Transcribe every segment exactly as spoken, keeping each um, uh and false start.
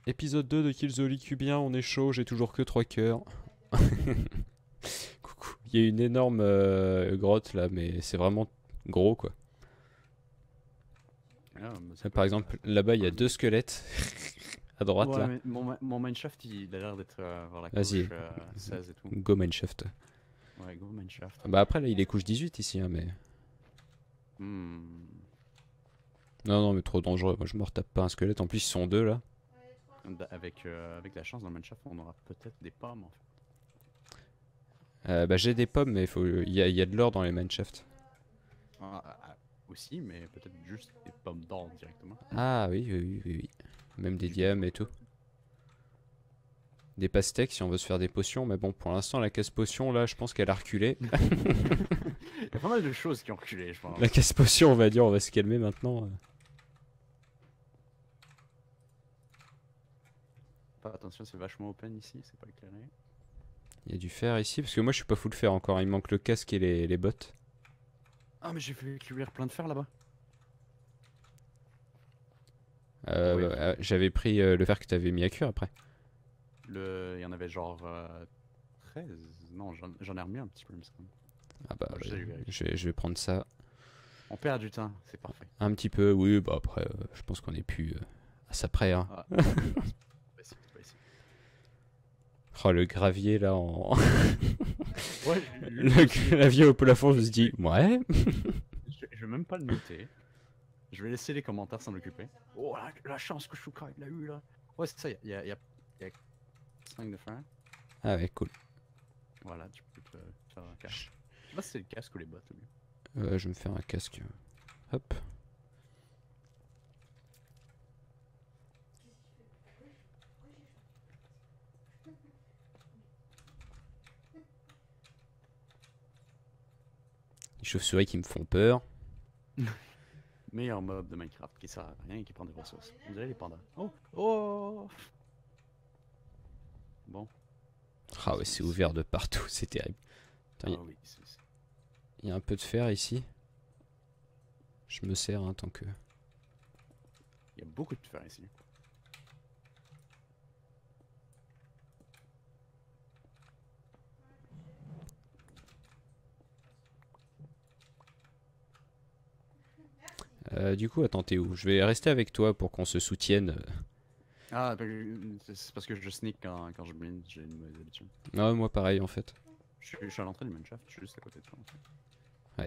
Épisode deux de Killzone Cubien, on est chaud, j'ai toujours que trois cœurs. Coucou. Il y a une énorme euh, grotte là, mais c'est vraiment gros quoi. Ah, bah, ça Là, peut par être exemple, intéressant. là-bas il y a deux squelettes à droite Ouais, là. mais mon, ma- mon mineshaft il a l'air d'être euh, vers la Vas-y, couche euh, seize et tout. go mineshaft. Ouais, go mineshaft. Bah après là il est couche dix-huit ici, hein, mais... Hmm. Non, non, mais trop dangereux, moi je me retape pas un squelette, en plus ils sont deux là. Da- Avec, euh, avec la chance, dans le mineshaft, on aura peut-être des pommes en fait. Euh, bah j'ai des pommes, mais faut... il y, a, il y a de l'or dans les mineshafts. Ah, ah, ah, aussi, mais peut-être juste des pommes d'or directement. Ah oui, oui, oui, oui, oui. Même des Du coup, diamants et tout. Des pastèques si on veut se faire des potions, mais bon, pour l'instant la casse potion là, je pense qu'elle a reculé. il y a pas mal de choses qui ont reculé, je La pense. casse potion, on va dire, on va se calmer maintenant. Pas attention, c'est vachement open ici, c'est pas éclairé. Il y a du fer ici, parce que moi je suis pas full fer encore, il me manque le casque et les, les bottes. Ah, mais j'ai fait cuire plein de fer là-bas. Euh, Oui. euh, J'avais pris euh, le fer que t'avais mis à cuire après. Le... Il y en avait genre euh, treize. Non, j'en j'en ai remis un petit peu, il me semble. Ah bah, Bon, je euh, vais vérifier. je vais, je vais prendre ça. On perd du temps, c'est parfait. Un petit peu, oui, bah après, euh, je pense qu'on est plus euh, à ça près. Hein. Ah, c'est pas ici, c'est pas ici. Oh, le gravier là en. Ouais, Le gravier au plafond, je me suis dit, ouais. je, je vais même pas le noter. Je vais laisser les commentaires s'en occuper. Oh, la, la chance que Shuka il a eu là. Ouais, c'est ça, il y a, y, a, y a cinq de fer. Ah ouais, cool. Voilà, tu peux te faire un casque. Je sais pas si c'est le casque ou les bottes. Lui. Euh, je vais me faire un casque. Hop. Les chauves-souris qui me font peur. Meilleur mob de Minecraft qui sert à rien et qui prend des ressources. On dirait les pandas. Oh, oh. Bon. Ah ouais, c'est ouvert de partout, c'est terrible. Ah Attends, oui, c'est... c'est- il y a un peu de fer ici. Je me sers hein, tant que... Il y a beaucoup de fer ici. Euh, du coup, attends, t'es où? Je vais rester avec toi pour qu'on se soutienne. Ah, bah, euh, c'est parce que je sneak quand, quand je blind, j'ai une mauvaise habitude. Ah, moi pareil en fait. Je suis, je suis à l'entrée du mineshaft, je suis juste à côté de toi. En fait. Ouais.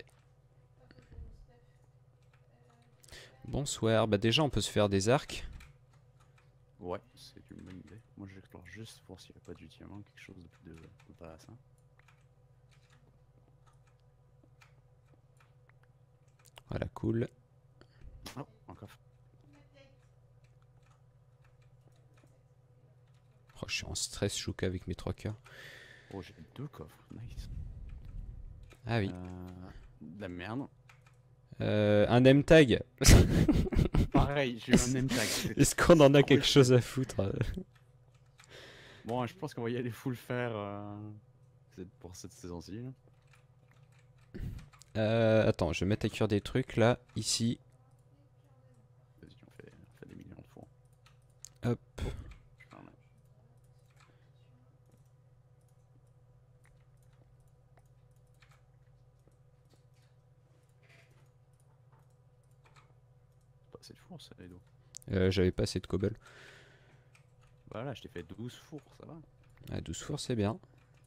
Bonsoir. Bah déjà, on peut se faire des arcs. Ouais, c'est une bonne idée. Moi, j'explore juste pour s'il n'y a pas du diamant, quelque chose de plus de, intéressant. Voilà, cool. Oh, un coffre. Oh, je suis en stress, Chouka, avec mes trois cœurs. Oh, j'ai deux coffres, nice. Ah oui. Euh, de la merde. Euh, un name tag. Pareil, j'ai eu un name tag. Est-ce qu'on en a trop quelque chiant. chose à foutre? Bon, je pense qu'on va y aller full fer euh, c'est pour cette saison-ci. là. Euh, attends, je vais mettre à cuire des trucs là, ici. Vas-y, on fait, on fait des millions de fois. Hop. Je vais en mettre. Pas assez de four, ça, les dos. Euh, J'avais pas assez de cobble. Voilà, je t'ai fait douze fours, ça va. Ah, douze fours, c'est bien.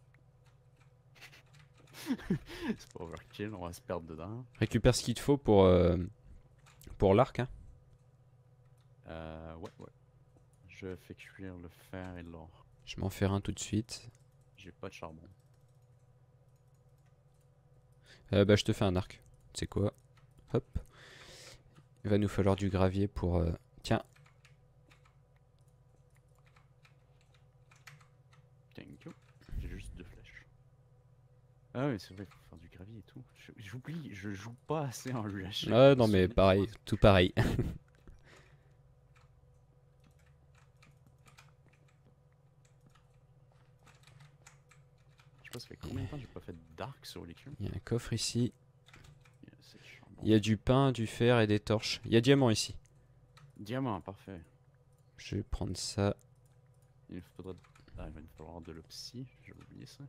C'est pas overkill, on va se perdre dedans. Récupère ce qu'il te faut pour, euh, pour l'arc. Hein. Euh, ouais, ouais. Je fais cuire le fer et l'or. Je vais m'en faire un tout de suite. J'ai pas de charbon. Euh, bah, je te fais un arc. Tu sais quoi? Hop. Il va nous falloir du gravier pour... euh, Tiens. Thank you. J'ai juste deux flèches. Ah oui, c'est vrai, il faut faire du gravier et tout. Je- J'oublie, je joue pas assez en U H. Ah non mais pareil, tout pareil. Je sais pas, ça fait combien de temps que j'ai pas fait d'arc sur l'écu. Il y a un coffre ici. Yeah, c'est charbon. Il y a du pain, du fer et des torches. Il y a diamant ici. Diamant, parfait. Je vais prendre ça. Il me faudra... Ah, il va me falloir de l'opsie, j'ai oublié ça.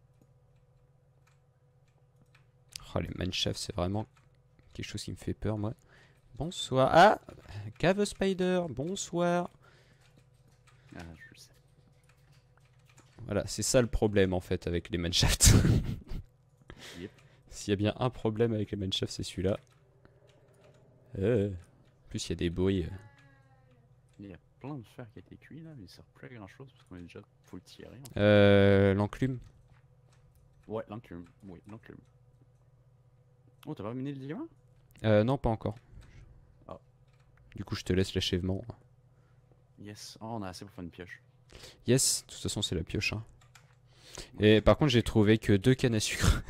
Oh, les mineshaft, c'est vraiment quelque chose qui me fait peur, moi. Bonsoir. Ah, Cave Spider, bonsoir. Ah, je le sais. Voilà, c'est ça le problème en fait avec les mineshaft. Yep. S'il y a bien un problème avec les mineshaft, c'est celui-là. Euh. En plus, il y a des bruits. Il y a plein de fer qui a été cuit là, mais ça sert plus à grand chose parce qu'on est déjà full tiré. En fait. Euh, L'enclume. Ouais, l'enclume. Oui, l'enclume. Oh, t'as pas miné le diamant? Euh, non, pas encore. Ah. Du coup, je te laisse l'achèvement. Yes. Oh, on a assez pour faire une pioche. Yes, de toute façon, c'est la pioche. Hein. Et par contre, j'ai trouvé que deux cannes à sucre.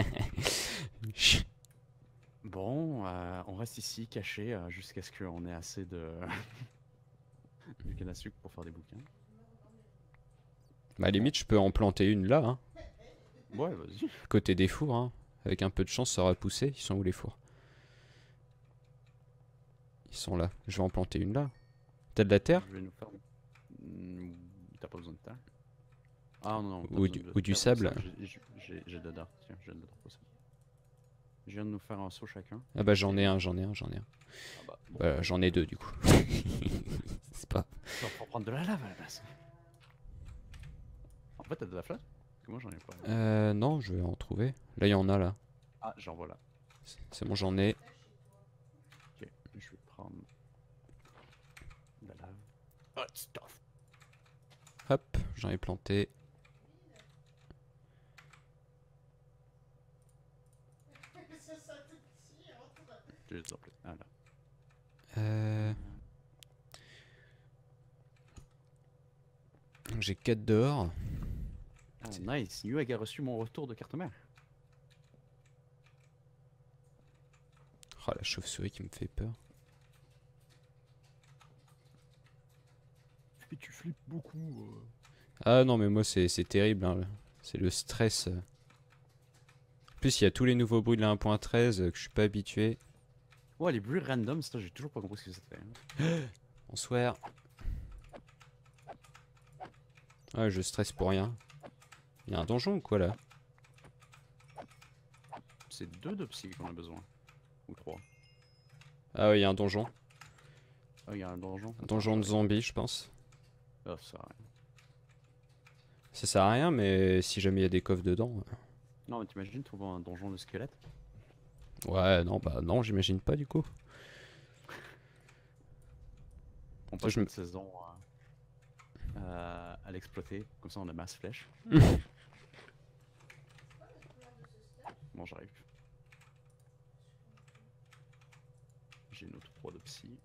Bon, euh, on reste ici caché euh, jusqu'à ce qu'on ait assez de du canne à sucre pour faire des bouquins. Bah, à la limite, je peux en planter une là, hein, Ouais, vas-y. côté des fours. Hein. Avec un peu de chance, ça aura poussé. Ils sont où les fours? Ils sont là. Je vais en planter une là. T'as de la terre? Je vais nous faire. Hmm, T'as pas besoin de terre. Ah non, non. t'as Ou besoin du, de ou du terre pour sable? ça. J'ai- J'ai j'ai de la terre. Tiens, j'ai de la terre pour ça. Je viens de nous faire un saut chacun. Ah bah j'en ai un, j'en ai un, j'en ai un. Ah bah, bon. Voilà, j'en ai deux du coup. C'est pas... On va prendre de la lave à la place. En fait, t'as de la flotte? Parce que moi, j'en ai pas. Euh, non, je vais en trouver. Là, il y en a là. Ah, j'en vois là. C'est bon, j'en ai. Ok, je vais prendre de la lave. Hot stuff. Hop, j'en ai planté. Je les ai appelés. Ah là. Euh... J'ai quatre dehors. Ah, nice. Newegg a reçu mon retour de carte mère. Oh, la chauve-souris qui me fait peur. Et tu flippes beaucoup. Euh... Ah non, mais moi, c'est terrible. Hein. C'est le stress. En plus, il y a tous les nouveaux bruits de la un point treize que je suis pas habitué. Ouais, les bruits random, ça, j'ai toujours pas compris ce que c'était. Hein. Bonsoir. Ah, je stresse pour rien. Il y a un donjon ou quoi là? C'est deux de psy qu'on a besoin. Ou trois. Ah ouais, il y a un donjon. Ah, il y a un donjon. Un donjon de zombies, je pense. Ah, ça sert à rien. Ça sert à rien, mais si jamais il y a des coffres dedans. Non, mais t'imagines trouver un donjon de squelette? Ouais, non, bah non, j'imagine pas du coup. On Ça, passe je me- une saison euh, euh, à l'exploiter, comme ça on a masse flèche. Bon, j'arrive. J'ai une autre trois de psy.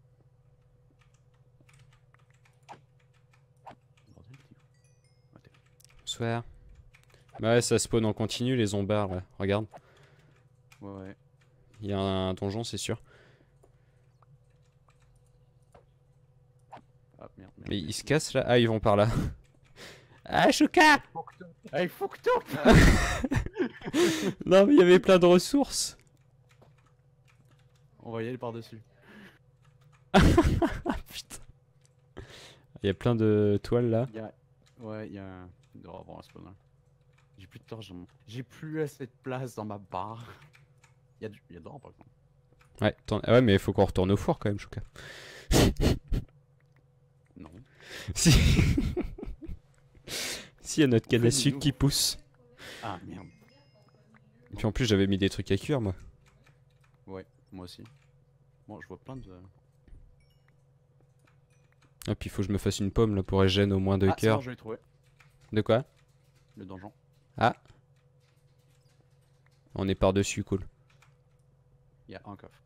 Bordel, t'es où? Ah, t'es là. Bonsoir. Bah ouais, ça spawn en continu les zombards là. Regarde, Ouais, ouais. il y a un donjon, c'est sûr. Ah, merde, merde. Mais ils se cassent là. Ah, ils vont par là. Ah, Chouka! Ah, il faut que toi! Non, mais il y avait plein de ressources. On va y aller par-dessus. Ah putain. Il y a plein de toiles là. Il y a... Ouais, il y a un... Il doit y avoir un spawner. J'ai plus de torche dans mon... J'ai plus assez de place dans ma barre. Il y a du... Il y a d'or par contre. Ouais, t'en- ah ouais, mais il faut qu'on retourne au four quand même, Chouka. Non. Si. Si, il y a notre canne à Fais-nous. sucre qui pousse. Ah merde. Et puis en plus, j'avais mis des trucs à cuire moi. Ouais, moi aussi. Bon, je vois plein de... Ah, puis il faut que je me fasse une pomme là pour régène au moins deux Ah, c'est bon, cœurs. je l'ai trouvé. De quoi? Le donjon. Ah. On est par-dessus, cool. Il y a un coffre.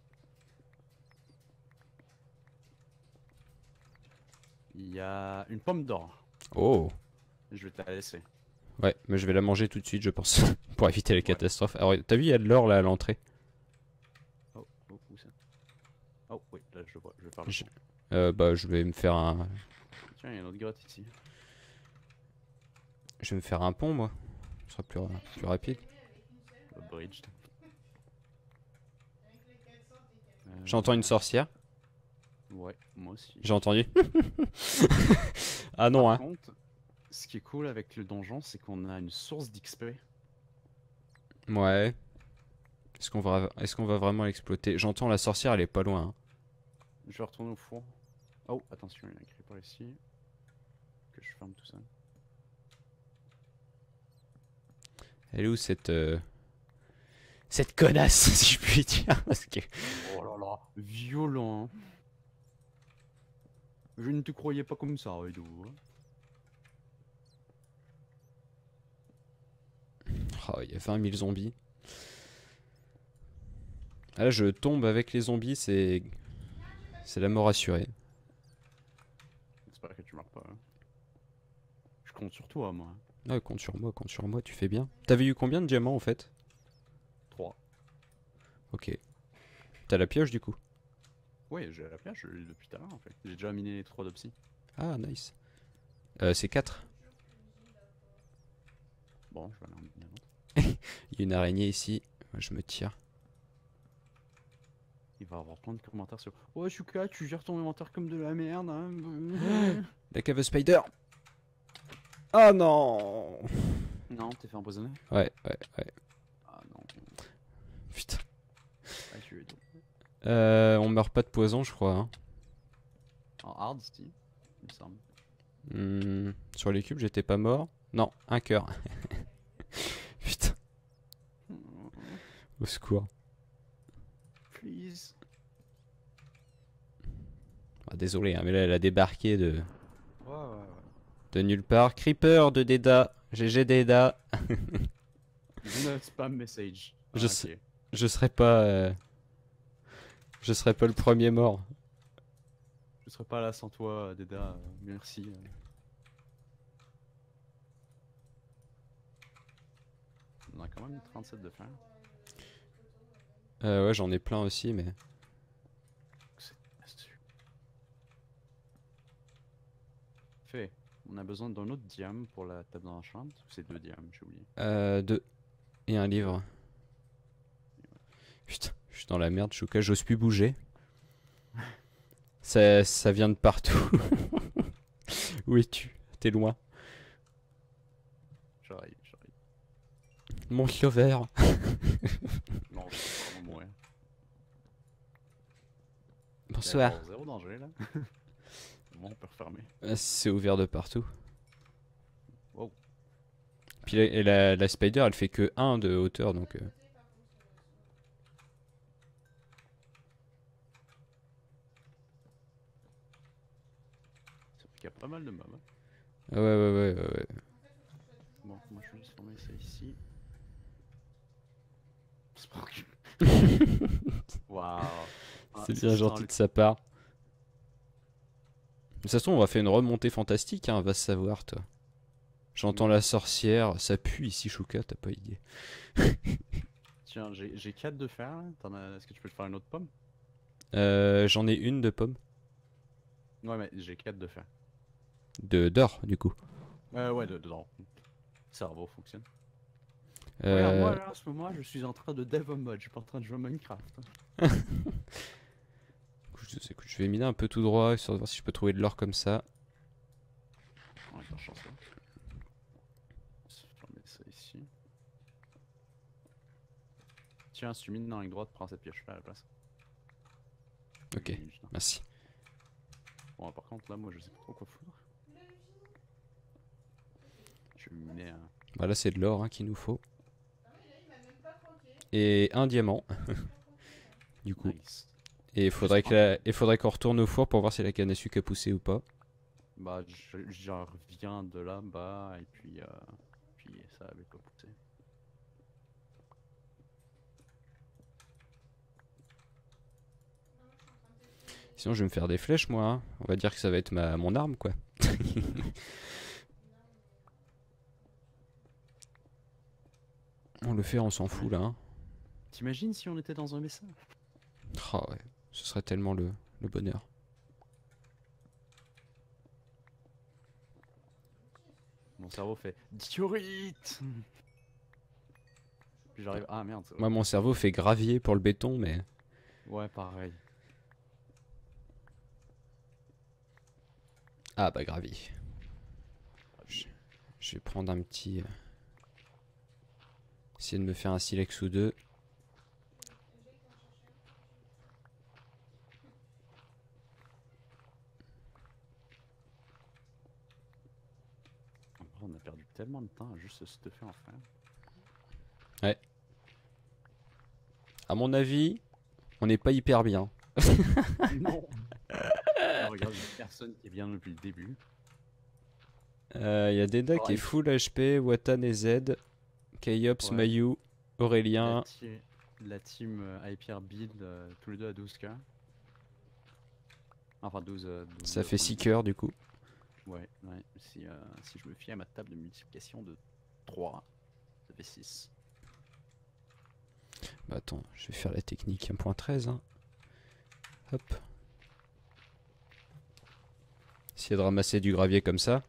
Il y a une pomme d'or. Oh. Je vais te la laisser. Ouais, mais je vais la manger tout de suite, je pense. Pour éviter les catastrophes. Alors, t'as vu, il y a de l'or là à l'entrée. Oh, oh, où ça? Oh, oui, là je vois. Je vais faire le Je- tour. Euh, bah, je vais me faire un. Tiens, il y a une autre grotte ici. Je vais me faire un pont, moi. Ce sera plus, ra- plus rapide. Le bridge. Euh, J'entends une sorcière. Ouais, moi aussi. J'ai entendu. Ah non, Par hein. contre, ce qui est cool avec le donjon, c'est qu'on a une source d'X P. Ouais. Est-ce qu'on va, est-ce qu'on va vraiment l'exploiter? J'entends la sorcière, elle est pas loin, hein. Je vais retourner au four. Oh, attention, il y a écrit par ici. Que je ferme tout ça. Elle est où cette... euh, cette connasse, si je puis dire? Parce que... Oh là là, violent. Hein. Je ne te croyais pas comme ça, Edo. Oh, il y a vingt mille zombies. Ah, là, je tombe avec les zombies, c'est... C'est la mort assurée. J'espère que tu meurs pas. Hein. Je compte sur toi, moi. Ah, compte sur moi, compte sur moi, tu fais bien. T'avais eu combien de diamants, en fait? trois. Ok. T'as la pioche, du coup? Ouais, j'ai la pioche, je l'ai depuis tout à l'heure, en fait. J'ai déjà miné les trois d'Opsy. Ah, nice. Euh, c'est quatre. Bon, je vais aller en miner un autre. Il y a une araignée ici. Moi, je me tire. Il va avoir plein de commentaires sur « Ouais, Shuka, tu gères ton inventaire comme de la merde. Hein. » La cave spider. Oh non. Non, t'es fait empoisonner? Ouais, ouais, ouais. Ah non. Putain. Ah, tu es donc. Euh, on meurt pas de poison, je crois. Hein. En hard, si, il me semble. Hmm, sur les cubes, j'étais pas mort. Non, un cœur. Putain, au secours. Please. Ah, désolé, hein, mais là, elle a débarqué de, Ouais, ouais, ouais. de nulle part. Creeper de Deda. G G Deda. Do not spam message. Je Ah, sais- ok. Je serais pas... euh, Je serais pas le premier mort. Je serais pas là sans toi, Deda. euh, Merci. euh. On a quand même trente-sept de fer. Euh, ouais, j'en ai plein aussi, mais... C'est astucieux. Fait. On a besoin d'un autre diam pour la table d'enchant. Ou c'est deux diams, j'ai oublié. Euh, deux. Et un livre. Putain, je suis dans la merde, Chouka, j'ose plus bouger. Ça, ça vient de partout. Où es-tu? T'es loin. J'arrive, j'arrive. Mon sauveur. Non, je vais vraiment mourir. Bonsoir. D'accord, zéro danger là. Bon, on peut refermer. Euh, C'est ouvert de partout. Wow. Puis la, et la, la spider, elle fait que un de hauteur, donc... euh, Ça fait qu'il y a pas mal de mobs. Hein. Ah ouais, ouais, ouais, ouais, ouais. Bon, moi je vais juste fermer ça ici. C'est pas que- Waouh. Ah, C'est ça bien sent gentil le- de sa part. De toute façon, on va faire une remontée fantastique, hein, va se savoir, toi. J'entends Ouais. la sorcière, ça pue ici, Chouka, t'as pas idée. Tiens, j'ai j'ai quatre de fer là. T'en as- Est-ce que tu peux te faire une autre pomme? Euh, J'en ai une de pomme. Ouais, mais j'ai quatre de fer. De d'or, du coup. Euh, ouais, de- dedans. Cerveau fonctionne. Euh, Regarde, moi là, en ce moment, je suis en train de dev mode. Je suis pas en train de jouer à Minecraft. écoute, écoute, je vais miner un peu tout droit, histoire de voir si je peux trouver de l'or comme ça. On est pas chanceux. Je vais mettre ça ici. Tiens, si tu mines dans la ligne droite, prends cette pioche là à la place. Ok, Mine juste là. merci. Bon, par contre, là, moi, je sais pas trop quoi foutre. Je vais miner un. Voilà, c'est de l'or hein, qu'il nous faut. Et un diamant. Du coup. Nice. Et il faudrait que la- il faudrait qu'on retourne au four pour voir si la canne à sucre a poussé ou pas. Bah, je- j'en reviens de là-bas et puis, euh, puis ça avait pas poussé. Sinon, je vais me faire des flèches, moi. Hein. On va dire que ça va être ma, mon arme, quoi. On le fait, on s'en fout, là. Hein. T'imagines si on était dans un vaisseau? Oh, ouais. Ce serait tellement le, le bonheur. Mon cerveau fait diorite. Puis j'arrive. Ah merde. ça- Moi, mon cerveau fait gravier pour le béton, mais... Ouais, pareil. Ah bah gravier. Je, je vais prendre un petit... euh, essayer de me faire un silex ou deux. On a perdu tellement de temps à juste se stuffer en fer. Ouais. À mon avis, on n'est pas hyper bien. Non. Alors, regarde, il y a personne qui est bien depuis le début. Il euh, y a Deda qui est full H P, Watan et Z, Kayops, Ouais. Mayu, Aurélien. La, ti la team euh, Hyper Build, euh, tous les deux à douze K. Enfin douze. Euh, douze Ça euh, fait six cœurs du coup. Ouais, ouais. Si, euh, si je me fie à ma table de multiplication de trois, ça fait six. Bah attends, je vais faire la technique un point treize. Hein. Hop. Essayer de ramasser du gravier comme ça.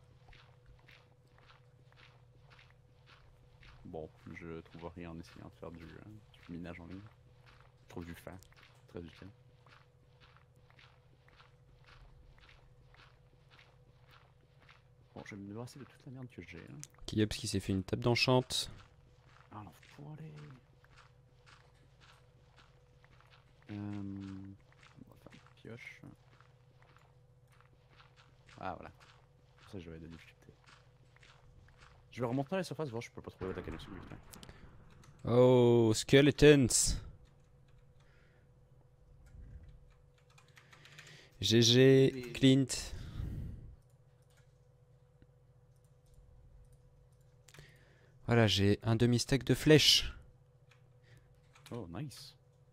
Bon, je trouve rien en essayant de faire du, euh, du minage en ligne. Je trouve du fer, très utile. Bon, je vais me débarrasser de toute la merde que j'ai. Hein. Kayops qui s'est fait une table d'enchante. Ah l'enfoiré. Euh, on va faire une pioche. Ah voilà. Pour ça j'avais de difficultés. Je vais remonter à la surface, voir si je peux pas trouver l'attaque à dessus. Oh, skeletons. G G, Clint. Voilà, j'ai un demi-stack de flèches. Oh, nice.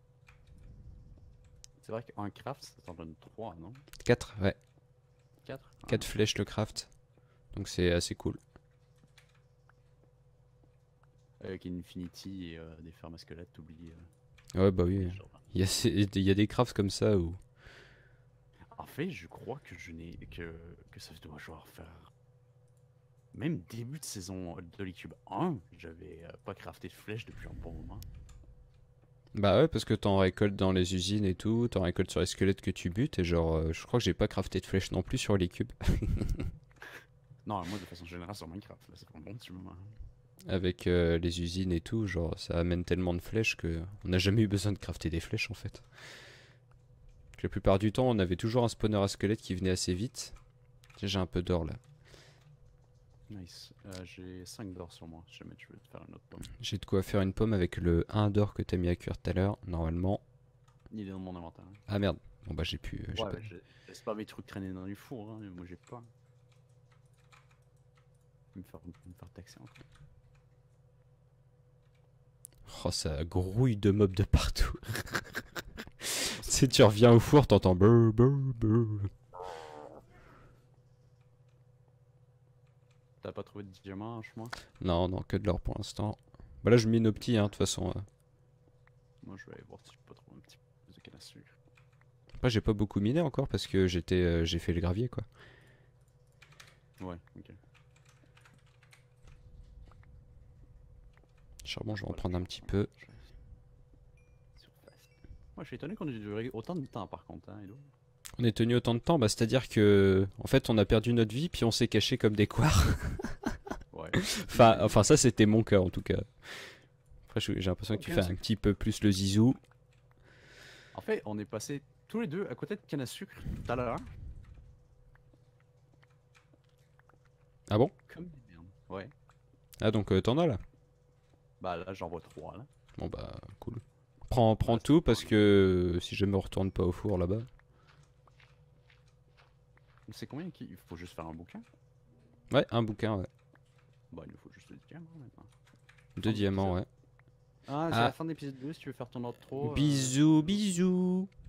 C'est vrai qu'un craft, ça t'en donne trois, non? quatre, ouais. quatre ah, quatre flèches le craft. Donc c'est assez cool. Avec Infinity et euh, des fermes à squelettes, t'oublies. Euh, Ouais, bah oui. Il y, a ces- il y a des crafts comme ça où... En fait, je crois que je n'ai que, que ça doit genre faire. Même début de saison de l'E-Cube un, j'avais euh, pas crafté de flèches depuis un bon moment. Bah ouais, parce que t'en récoltes dans les usines et tout, t'en récoltes sur les squelettes que tu butes, et genre, euh, je crois que j'ai pas crafté de flèches non plus sur les cubes. Non, moi de façon générale sur Minecraft, là c'est un bon petit moment. Avec euh, les usines et tout, genre, ça amène tellement de flèches que on n'a jamais eu besoin de crafter des flèches en fait. Donc, la plupart du temps, on avait toujours un spawner à squelette qui venait assez vite. Tiens, j'ai un peu d'or là. Nice. Euh, j'ai cinq d'or sur moi, si jamais tu veux te faire une autre pomme. J'ai de quoi faire une pomme avec le un d'or que t'as mis à cuire tout à l'heure, normalement. Il est dans mon inventaire. Hein. Ah merde, bon bah j'ai pu... euh, j'ai Ouais, pas... bah, je laisse pas mes trucs traîner dans du four, hein, moi j'ai pas. Me faire, me faire taxer encore. Oh, ça grouille de mobs de partout. Si tu reviens au four, t'entends brr brr brr. T'as pas trouvé de diamant en chemin? Non, non, que de l'or pour l'instant. Bah là, je mine au petit, hein, de toute façon. euh. Moi je vais aller voir si je peux pas trouver un petit peu de canne à sucre. Après, j'ai pas beaucoup miné encore parce que j'étais, euh, j'ai fait le gravier, quoi. Ouais, ok. Charbon, je vais en prendre un petit peu. Moi je suis étonné qu'on ait duré autant de temps par contre, hein, Edo. On est tenu autant de temps, bah c'est-à-dire que, en fait, on a perdu notre vie, puis on s'est caché comme des couards. Ouais. enfin, enfin, ça, c'était mon cas, en tout cas. Après, j'ai l'impression que tu Ok, fais c'est- un petit peu plus le zizou. En fait, on est passé tous les deux à côté de canne à sucre tout à l'heure. Ah bon? Comme des merdes. Ouais. Ah, donc euh, t'en as là? Bah là j'en vois trois là. Bon, bah, cool. Prends, prends Ouais, tout c'est parce pas que euh, si jamais on retourne pas au four là-bas. C'est combien qu'il il faut juste faire un bouquin? Ouais, un bouquin, ouais. Bah il nous faut juste le diamant maintenant. Deux diamants, ouais. Ah, c'est Ah. la fin de l'épisode deux si tu veux faire ton outro. euh, Bisous, bisous.